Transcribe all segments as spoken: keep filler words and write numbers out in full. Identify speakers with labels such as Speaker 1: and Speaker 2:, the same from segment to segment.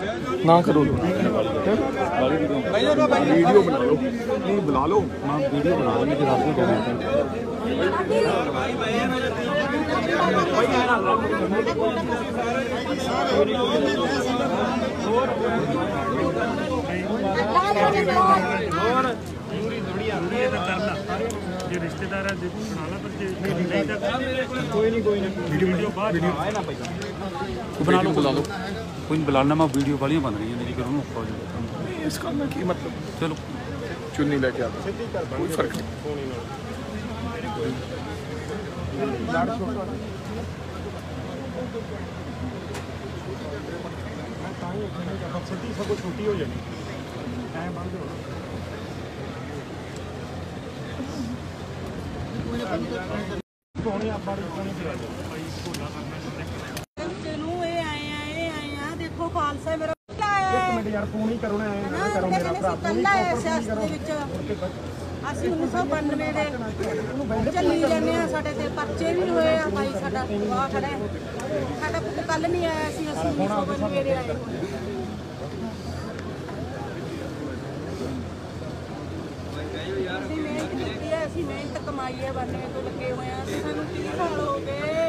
Speaker 1: ना करो वीडियो बना लो नहीं बुला लो हाँ वीडियो बना लो मुझे रात में रिश्तेदार है सुना ला पर कोई नहीं कोई नहीं वीडियो वीडियो बना लो बुला लो कोई बुलाना मैं वीडियो वाली बन रही है जी करूँ इसका मैं की मतलब चलो चुन्नी लेके आता कोई फर्क नहीं छोटी हो जाएगी
Speaker 2: देखो खालसा मेरा
Speaker 1: यार फोन ही करो ना करो मेरा भरा
Speaker 2: ਅਸੀਂ उन्नीस सौ बानवे ਦੇ ਚੱਲੀ ਜਾਂਦੇ ਆ ਸਾਡੇ ਤੇ ਪਰਚੇ ਵੀ ਹੋਏ ਆ ਭਾਈ ਸਾਡਾ ਆ ਖੜਾ ਸਾਡਾ ਪੁੱਤ ਕੱਲ ਨਹੀਂ ਆਇਆ ਸੀ ਅਸੀਂ उन्नीस सौ बानवे ਦੇ ਆਏ ਅਸੀਂ ਮਿਹਨਤ ਕੀਤੀ ਹੈ ਅਸੀਂ ਮਿਹਨਤ ਕਮਾਈ ਹੈ ਬਾਨਵੇਂ ਤੋਂ ਲੱਗੇ ਹੋਏ ਆ ਸਾਨੂੰ ਕੀ ਸਾਲ ਹੋ ਗਏ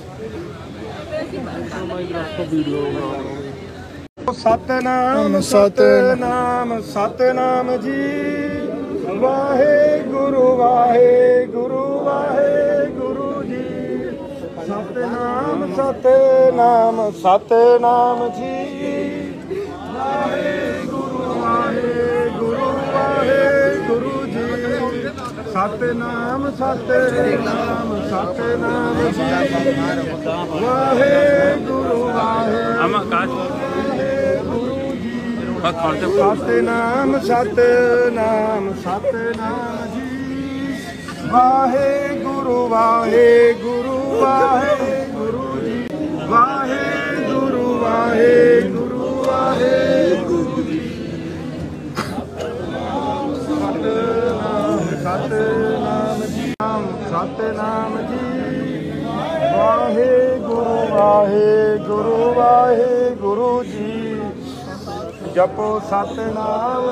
Speaker 1: सतनाम सतनाम सतनाम जी वाहे गुरु वाहे गुरु वाहे गुरु जी सतनाम सतनाम सतनाम जी वाहे गुरु वाहे गुरु वाहे गुरु जी सतनाम सतनाम सतनाम जी वाहे गुरु वाहे सतनाम सतनाम सतनाम जी वाहे गुरु वाहे गुरु वाहे गुरु जी वाहे गुरु वाहे गुरु वाहे गुरु जी सतनाम सतनाम जी सतनाम जी वाहे गुरु वाहे गुरु वाहे गुरु जी जपो सतनाम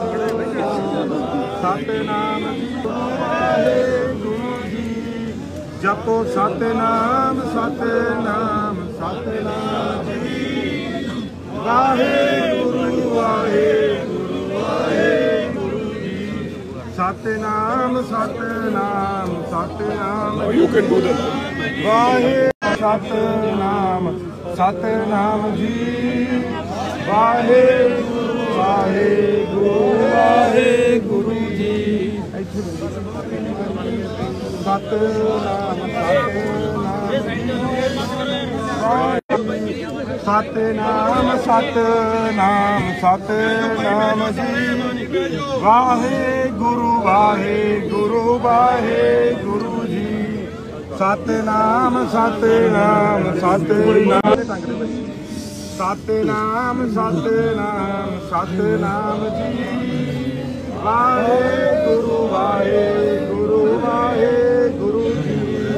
Speaker 1: सतनाम वाहे गुरु जी जपो सतनाम सतनाम सतनाम जी वाहे गुरु वाहे गुरु वाहे गुरु जी सतनाम सतनाम सतनाम वाहे सतनाम सतनाम जी वाहे गुरु वाहे गुरु वाहे गुरु जी सतनाम सतनाम सतनाम सतनाम जी वाहे गुरु वाहे गुरु वाहे गुरु जी सतनाम सतनाम सतनाम सतनाम सतनाम सतनाम जी वाहे गुरु वाहे गुरु वाहे गुरु जी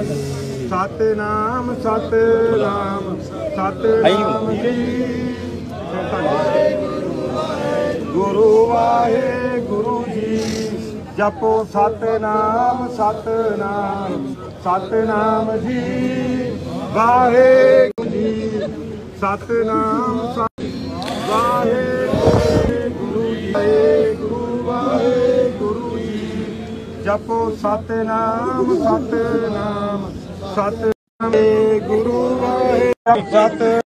Speaker 1: सतनाम सतनाम सतनाम जी गुरु वाहे गुरु जी जपो सतनाम सतनाम सतनाम जी वाहे गुरु जी सतनाम वाहे गुरु जी गुरु वाहे गुरु जी जपो सतनाम सतनाम सतनाम गुरु वाहे सत